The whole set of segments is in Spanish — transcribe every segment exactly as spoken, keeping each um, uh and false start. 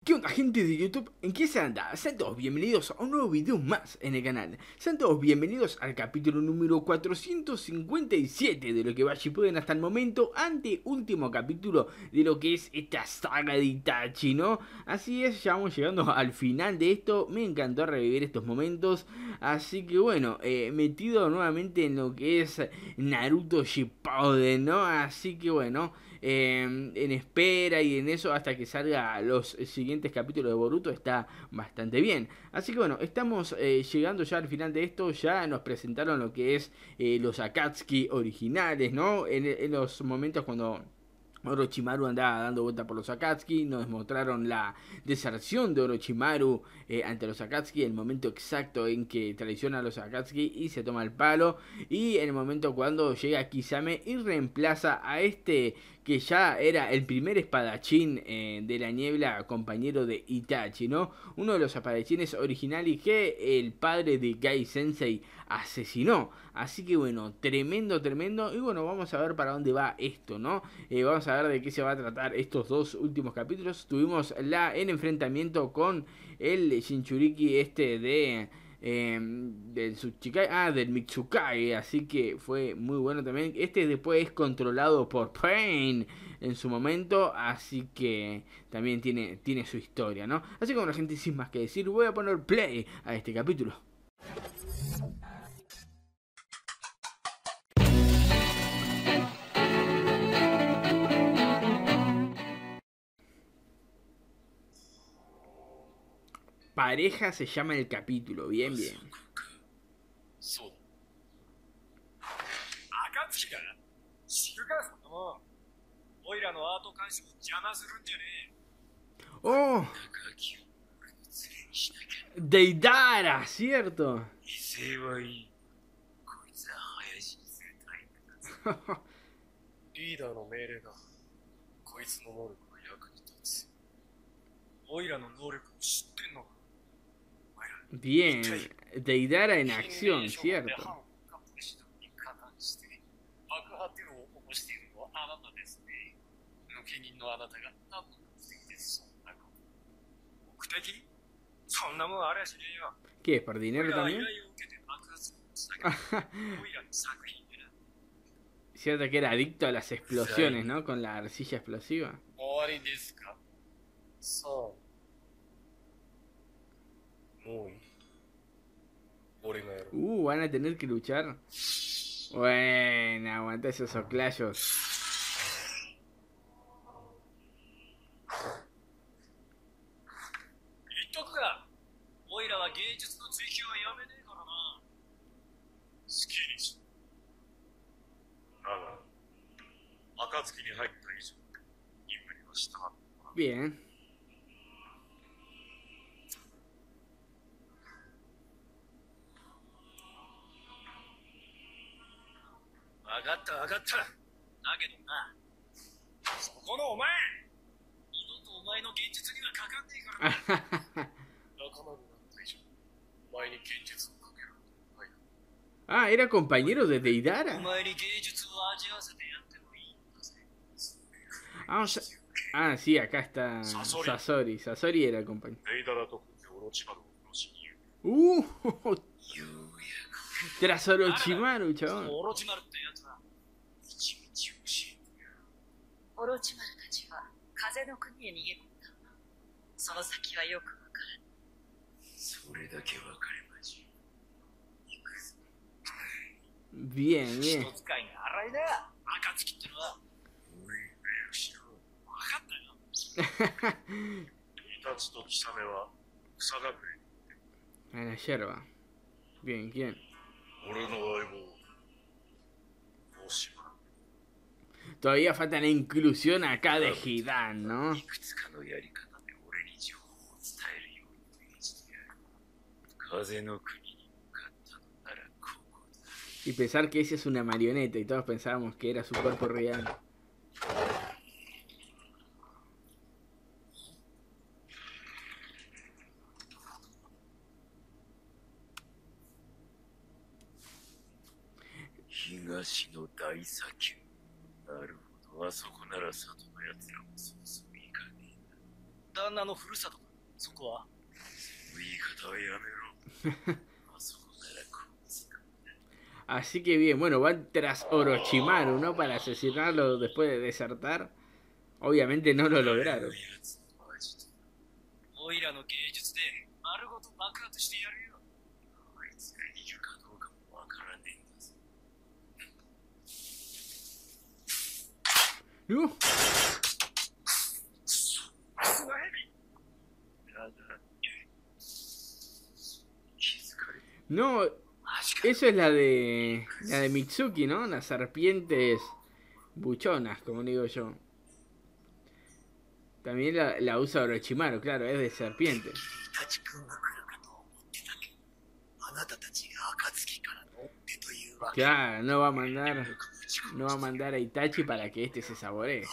¿Qué onda, gente de YouTube? ¿En qué se anda? Sean todos bienvenidos a un nuevo video más en el canal. Sean todos bienvenidos al capítulo número cuatrocientos cincuenta y siete de lo que va pueden hasta el momento, ante último capítulo de lo que es esta saga de Itachi, ¿no? Así es, ya vamos llegando al final de esto. Me encantó revivir estos momentos. Así que bueno, eh, metido nuevamente en lo que es Naruto Shippuden, ¿no? Así que bueno, eh, en espera y en eso hasta que salga los siguientes capítulos de Boruto está bastante bien. Así que bueno, estamos eh, llegando ya al final de esto. Ya nos presentaron lo que es eh, los Akatsuki originales, ¿no? En, en los momentos cuando Orochimaru andaba dando vuelta por los Akatsuki, nos mostraron la deserción de Orochimaru eh, ante los Akatsuki, el momento exacto en que traiciona a los Akatsuki y se toma el palo, y en el momento cuando llega Kisame y reemplaza a este que ya era el primer espadachín eh, de la niebla, compañero de Itachi, ¿no? Uno de los espadachines originales que el padre de Gai Sensei asesinó. Así que bueno, tremendo, tremendo. Y bueno, vamos a ver para dónde va esto, ¿no? Eh, vamos a ver de qué se va a tratar estos dos últimos capítulos. Tuvimos la, el enfrentamiento con el Shinchuriki este de... Eh, del Tsuchikai, ah, del Mitsukai, así que fue muy bueno también. Este después es controlado por Pain en su momento, así que también tiene, tiene su historia, ¿no? Así que bueno, gente, sin más que decir, voy a poner play a este capítulo. Pareja se llama el capítulo, bien, bien. Oh, Deidara, ¿cierto? Bien, Deidara en acción, ¿cierto? ¿Qué es? ¿Por dinero también? Cierto que era adicto a las explosiones, ¿no? Con la arcilla explosiva. Uh, van a tener que luchar. Bueno, aguanta esos soclayos. Bien. Ah, era compañero de Deidara. Ah, o sea, ah, sí, acá está Sasori. Sasori era el compañero. Uh, tras Orochimaru, chabón. Bien, bien. A la yerba. Bien, ¿quién? Todavía falta la inclusión acá de Hidan, ¿no? Y pensar que ese es una marioneta y todos pensábamos que era su cuerpo real. Así que bien, bueno, van tras Orochimaru, ¿no? Para asesinarlo después de desertar. Obviamente no lo lograron. No. No, eso es la de la de Mitsuki, ¿no? Las serpientes buchonas, como digo yo. También la, la usa Orochimaru, claro, es de serpiente. Claro, no va a mandar no va a mandar a Itachi para que este se saboree.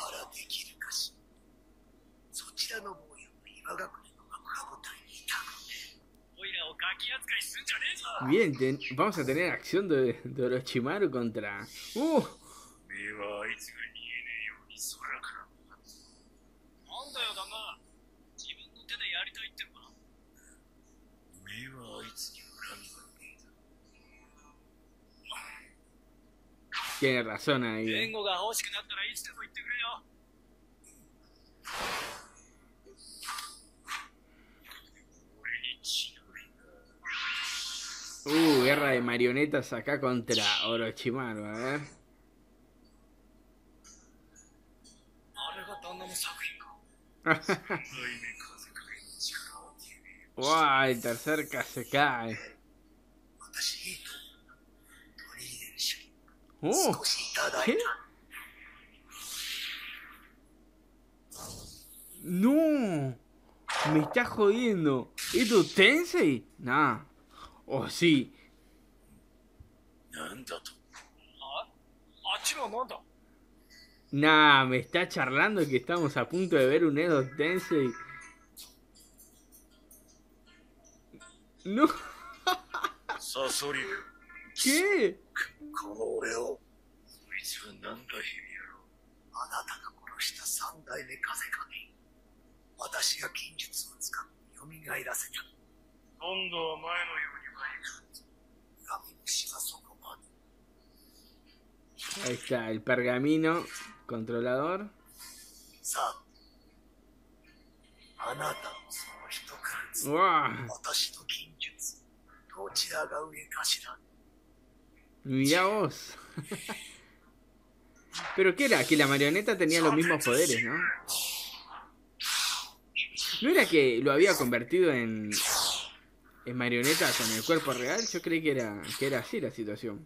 Bien, ten, vamos a tener acción de, de Orochimaru contra... ¡Uh! Tiene razón ahí. Uh, guerra de marionetas acá contra Orochimaru, a ver. Wow, el tercer Kasekai. Oh, ¿qué? No, me está jodiendo. ¿Esto Tensei? Nah. Oh, sí. Nah, me está charlando que estamos a punto de ver un Edo Tensei. No. ¿Qué? Ahí está, el pergamino controlador. Wow. Mirá vos. ¿Pero qué era? Que la marioneta tenía los mismos poderes, ¿no? ¿No era que lo había convertido en, en marioneta con el cuerpo real? Yo creí que era, que era así la situación.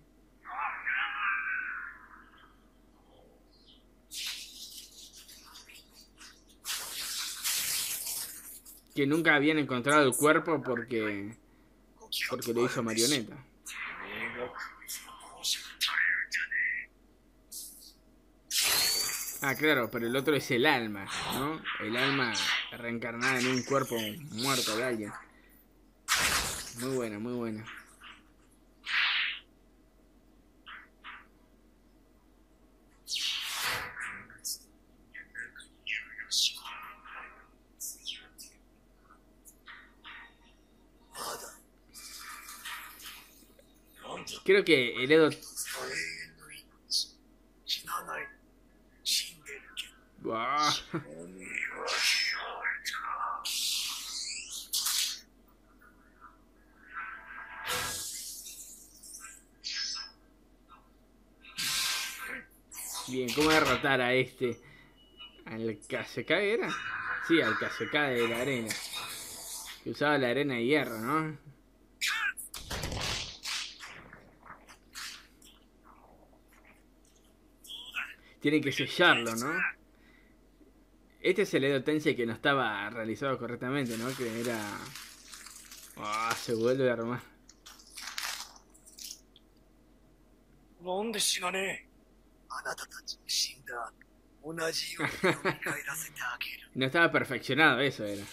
Que nunca habían encontrado el cuerpo porque porque lo hizo marioneta. Ah, claro, pero el otro es el alma, ¿no? El alma reencarnada en un cuerpo muerto de alguien. Muy buena, muy buena. Creo que el Edo... Wow. Bien, ¿cómo derrotar a este? ¿Al Kasekai era? Sí, al Kasekai de la arena. Que usaba la arena de hierro, ¿no? Tiene que sellarlo, ¿no? Este es el Edo Tensei que no estaba realizado correctamente, ¿no? Que era... Ah, oh, se vuelve a armar. No estaba perfeccionado, eso era.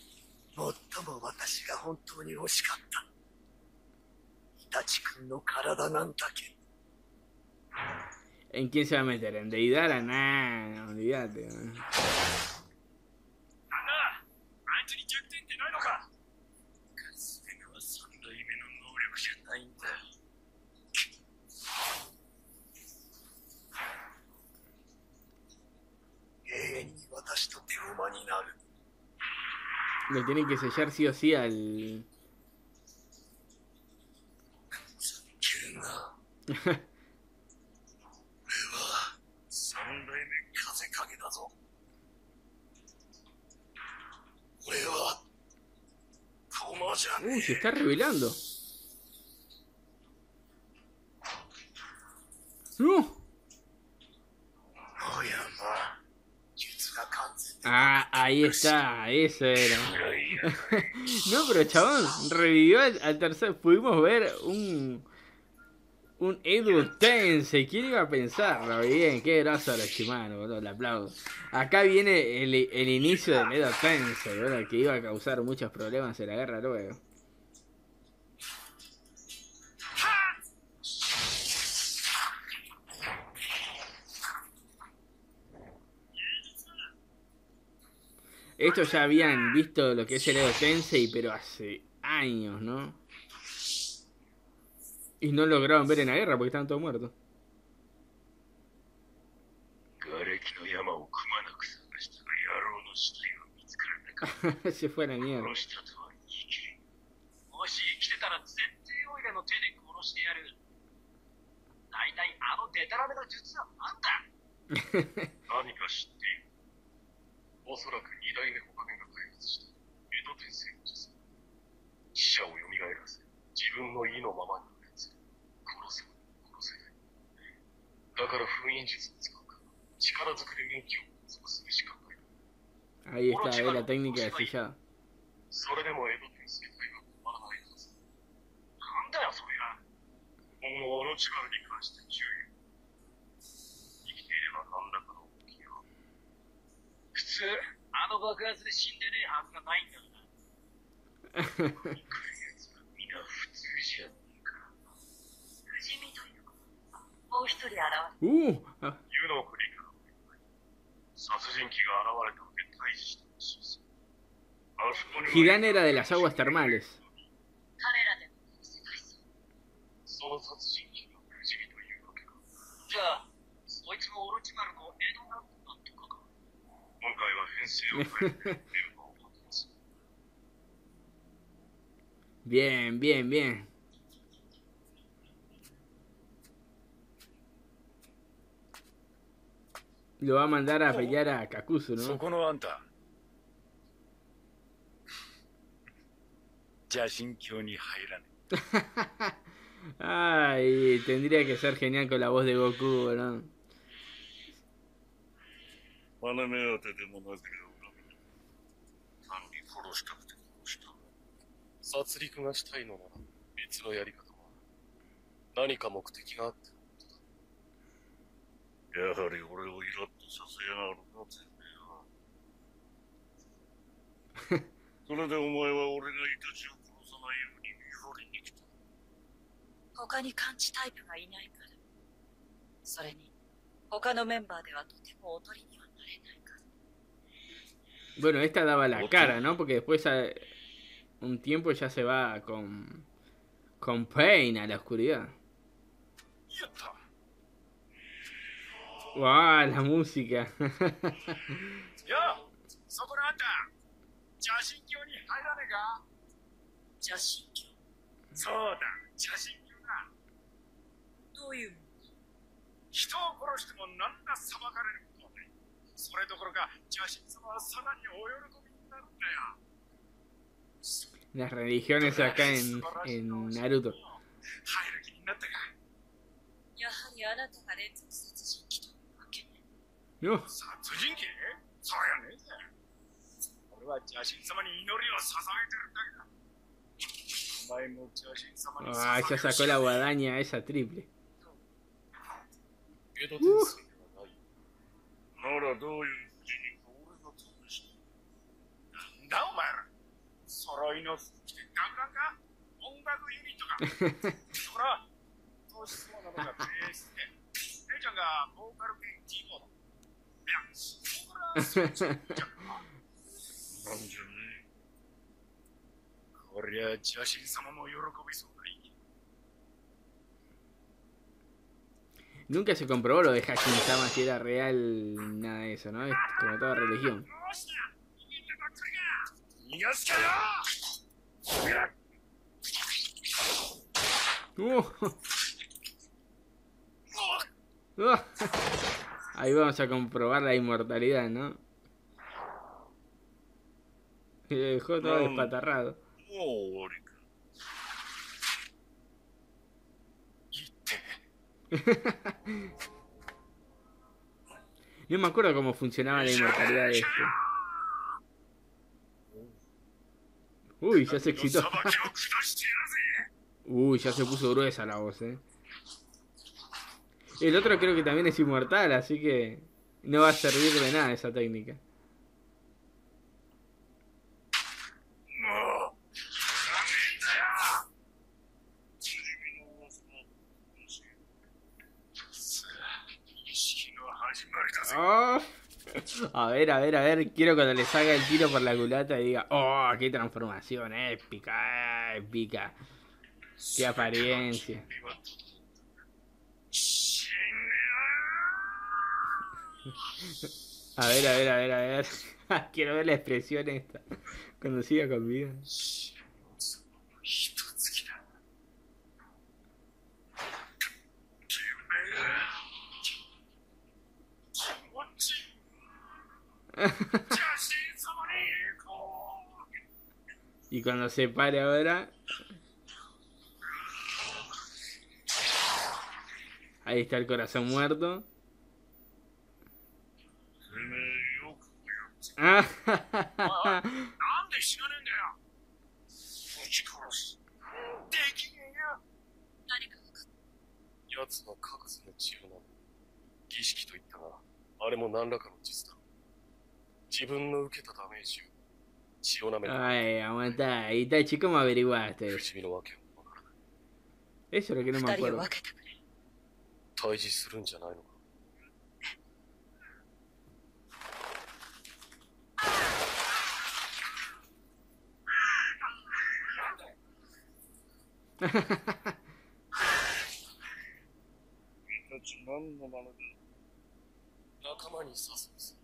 ¿En quién se va a meter? ¿En Deidara? Nah, no, olvídate. ¿No? 手に弱点ってないのか。それが三代目の能力じゃないんだ。永遠に私と手馬になる。 Le tienen que sellar sí o sí al... 俺は三代目風影だぞ。俺は駒じゃねえ。 Uy, se está revelando. ¡No! Ah, ahí está, eso era. No, pero chabón, revivió al, al tercer. Pudimos ver un... Un Edo Tensei. ¿Quién iba a pensarlo? Bien, qué groso los Shimano, boludo, le aplaudo. Acá viene el, el inicio del Edo Tensei, boludo, que iba a causar muchos problemas en la guerra luego. Estos ya habían visto lo que es el Edo Tensei, pero hace años, ¿no? Y no lograron ver en la guerra porque estaban todos muertos. Se fue a la mierda. Ahí está, ahí la técnica de sellado. Uh, ah. Hidan era de las aguas termales. Bien, bien, bien. Lo va a mandar a pelear a Kakuzu, ¿no? Ay, tendría que ser genial con la voz de Goku, ¿no? Bueno, esta daba la cara, ¿no? Porque después a un tiempo ya se va con con Pain a la oscuridad. ¡Wow! La música. Las religiones acá en, en Naruto. No. Ah, ya sacó la guadaña esa triple. Uh. こりゃ邪神様も喜びそうだい。 Nunca se comprobó lo de Hajime-sama si era real, nada de eso, ¿no? Es como toda religión. Uh. Uh. Ahí vamos a comprobar la inmortalidad, ¿no? Y lo dejó todo despatarrado. No me acuerdo cómo funcionaba la inmortalidad de este. Uy, ya se excitó. Uy, ya se puso gruesa la voz, eh. El otro creo que también es inmortal, así que no va a servir de nada esa técnica. Oh. A ver, a ver, a ver. Quiero cuando le salga el tiro por la culata y diga: ¡oh, qué transformación épica! Épica. ¡Qué apariencia! A ver, a ver, a ver, a ver. Quiero ver la expresión esta cuando siga con vida. Y cuando se pare ahora. Ahí está el corazón muerto. Ah. 自分の受けたダメージを血を舐める。 Ay, aguanta. Itachi, ¿cómo averiguaste eso? 不死身のわけもわからない。 Eso es lo que no me acuerdo. 退治するんじゃないのか。 何のままで仲間に誘うぞ。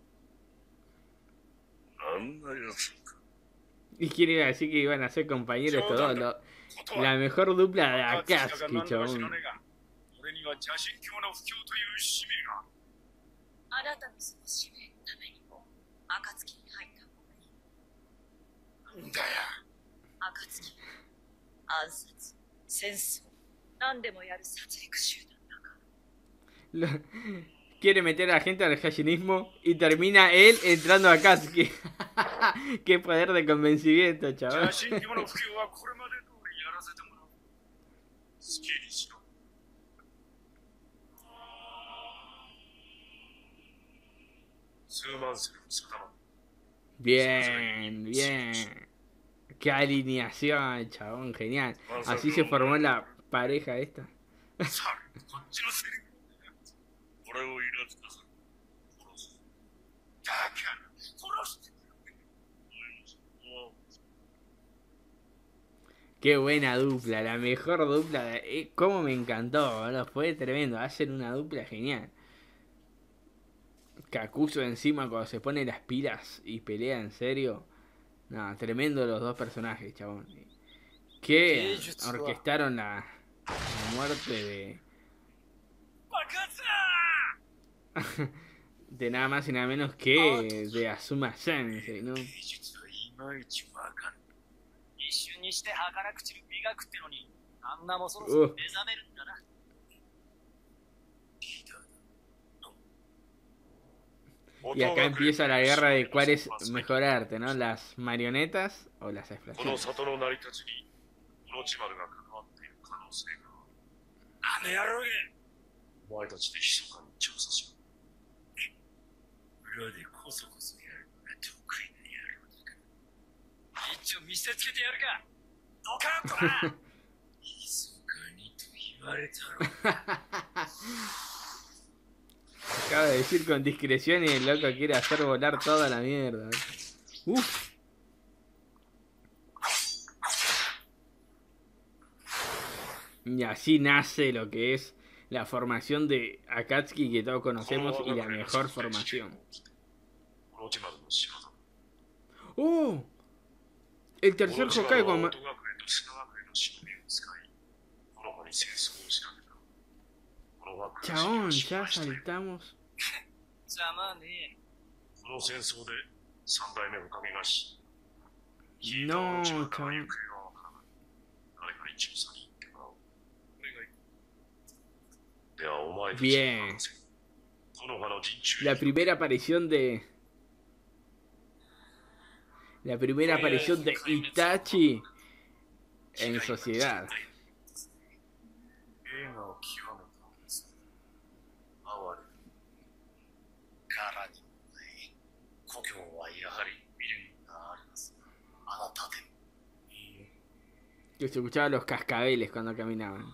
Y quiere decir que iban a ser compañeros estos dos. Lo, la mejor dupla de Akatsuki, chabón. Lo, quiere meter a la gente al Hashinismo y termina él entrando a Akatsuki. Qué poder de convencimiento, chaval. Bien, bien. Qué alineación, chabón, genial. Así se formó la pareja esta. Qué buena dupla, la mejor dupla. De... Eh, cómo me encantó, boludo. Fue tremendo. Hacen una dupla genial. Kakuzu encima cuando se pone las pilas y pelea en serio. No, tremendo los dos personajes, chabón. Que orquestaron la, la muerte de... de nada más y nada menos que de Azuma Sensei, ¿no? Uh. Y acá empieza la guerra de cuál es mejor arte, ¿no? Las marionetas o las explosiones. Acaba de decir con discreción y el loco quiere hacer volar toda la mierda. Uf. Y así nace lo que es la formación de Akatsuki que todos この conocemos 我 y が la 国の mejor 三大事件 formación. をオロチマルの仕業だ。 ¡Oh! El オ tercer ロチマ Hokage ルは con... 音学園と砂学園の忍びを使い、この場に戦争を仕掛けた。この学園 Chabón, の ya 失敗したよ。 saltamos. 邪魔ねこの戦争で三代目おかげがし、 No, オロチマルから chabón. 行方がわからない。誰かに中佐に行ってもらおう。お願い。ではお前たちに Bien. 任せよ。この葉の陣中 La primera aparición de... La primera aparición de Itachi en sociedad. 映画を極めたんです。哀れ。 からにもない故郷はやはり未練がありますあなたでもいいえ。 Que se escuchaban los cascabeles cuando caminaban.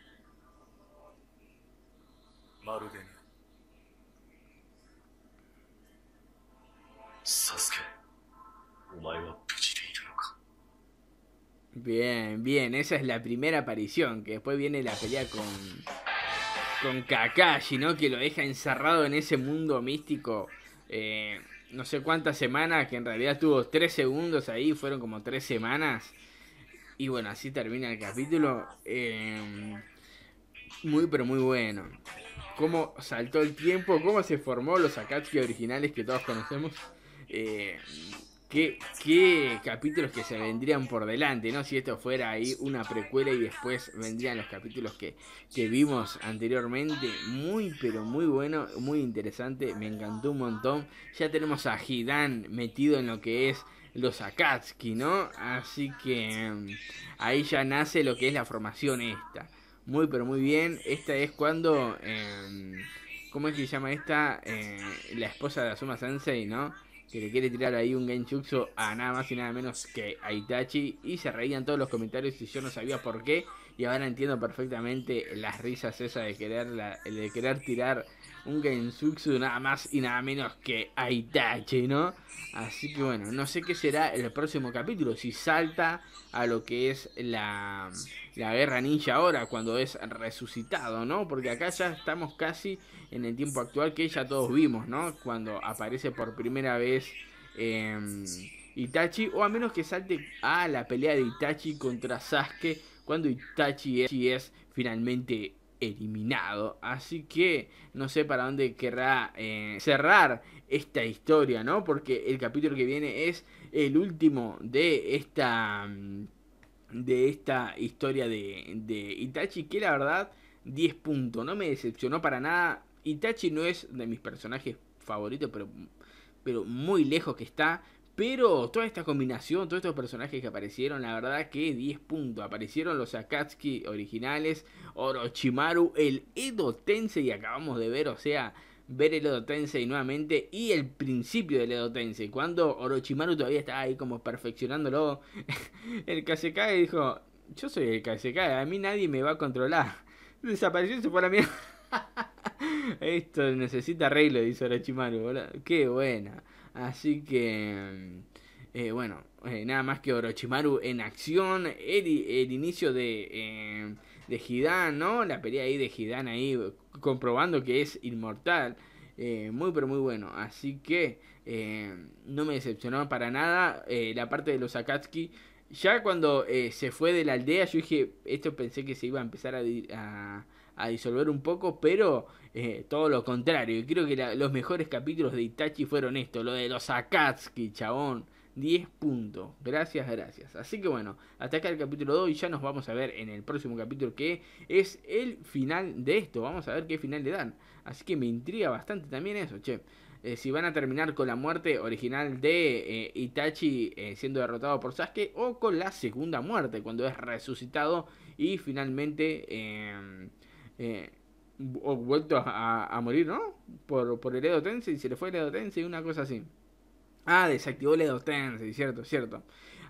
まるでね。サスケ、お前は無事でいるのか。 Bien, bien, esa es la primera aparición, que después viene la pelea con con Kakashi, ¿no? Que lo deja encerrado en ese mundo místico, eh, no sé cuántas semanas, que en realidad tuvo tres segundos ahí, fueron como tres semanas, y bueno, así termina el capítulo, eh, muy pero muy bueno. Cómo saltó el tiempo, cómo se formó los Akatsuki originales que todos conocemos. Eh, qué, qué capítulos que se vendrían por delante, ¿no? Si esto fuera ahí una precuela y después vendrían los capítulos que, que vimos anteriormente. Muy, pero muy bueno, muy interesante. Me encantó un montón. Ya tenemos a Hidan metido en lo que es los Akatsuki, ¿no? Así que ahí ya nace lo que es la formación esta. Muy, pero muy bien. Esta es cuando... Eh, ¿Cómo es que se llama esta? Eh, la esposa de Asuma Sensei, ¿no? Que le quiere tirar ahí un genjutsu a nada más y nada menos que a Itachi. Y se reían todos los comentarios y yo no sabía por qué. Y ahora entiendo perfectamente las risas esas de querer, la, de querer tirar un genjutsu nada más y nada menos que a Itachi, ¿no? Así que bueno, no sé qué será el próximo capítulo. Si salta a lo que es la, la guerra ninja ahora, cuando es resucitado, ¿no? Porque acá ya estamos casi en el tiempo actual que ya todos vimos, ¿no? Cuando aparece por primera vez eh, Itachi, o a menos que salte a la pelea de Itachi contra Sasuke, cuando Itachi es, es finalmente eliminado. Así que no sé para dónde querrá eh, cerrar esta historia, ¿no? Porque el capítulo que viene es el último de esta de esta historia de, de Itachi, que la verdad diez puntos, no me decepcionó para nada. Itachi no es de mis personajes favoritos, pero, pero muy lejos que está. Pero toda esta combinación, todos estos personajes que aparecieron, la verdad que diez puntos. Aparecieron los Akatsuki originales, Orochimaru, el Edo Tensei, y acabamos de ver, o sea, ver el Edo Tensei nuevamente y el principio del Edo Tensei, cuando Orochimaru todavía estaba ahí como perfeccionándolo. El Kazekage dijo, yo soy el Kazekage, a mí nadie me va a controlar. Desapareció y se fue a la mierda. Esto necesita arreglo, dice Orochimaru, ¿verdad? Qué buena. Así que, eh, bueno, eh, nada más que Orochimaru en acción, el, el inicio de, eh, de Hidan, ¿no? La pelea ahí de Hidan ahí, comprobando que es inmortal. Eh, muy pero muy bueno, así que eh, no me decepcionó para nada eh, la parte de los Akatsuki. Ya cuando eh, se fue de la aldea, yo dije, esto pensé que se iba a empezar a... a a disolver un poco, pero eh, todo lo contrario. Y creo que la, los mejores capítulos de Itachi fueron esto, lo de los Akatsuki, chabón. diez puntos. Gracias, gracias. Así que bueno, hasta acá el capítulo dos y ya nos vamos a ver en el próximo capítulo, que es el final de esto. Vamos a ver qué final le dan. Así que me intriga bastante también eso, che. Eh, si van a terminar con la muerte original de eh, Itachi eh, siendo derrotado por Sasuke, o con la segunda muerte, cuando es resucitado y finalmente... Eh, Eh, o vuelto a, a morir, ¿no? Por, por el Edo Tensei, se le fue el Edo Tensei, una cosa así. Ah, desactivó el Edo Tensei, cierto, cierto.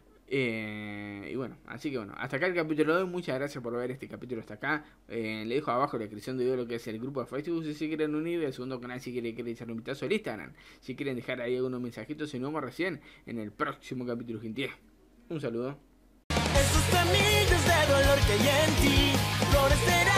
Eh, y bueno, así que bueno, hasta acá el capítulo de hoy. Muchas gracias por ver este capítulo hasta acá. Eh, le dejo abajo en la descripción de video lo que es el grupo de Facebook, si se quieren unir, el segundo canal si quieren, quieren echar un vistazo al Instagram, si quieren dejar ahí algunos mensajitos, y nos vemos recién en el próximo capítulo, gente. Un saludo. esos semillas de dolor que hay en ti florecerán.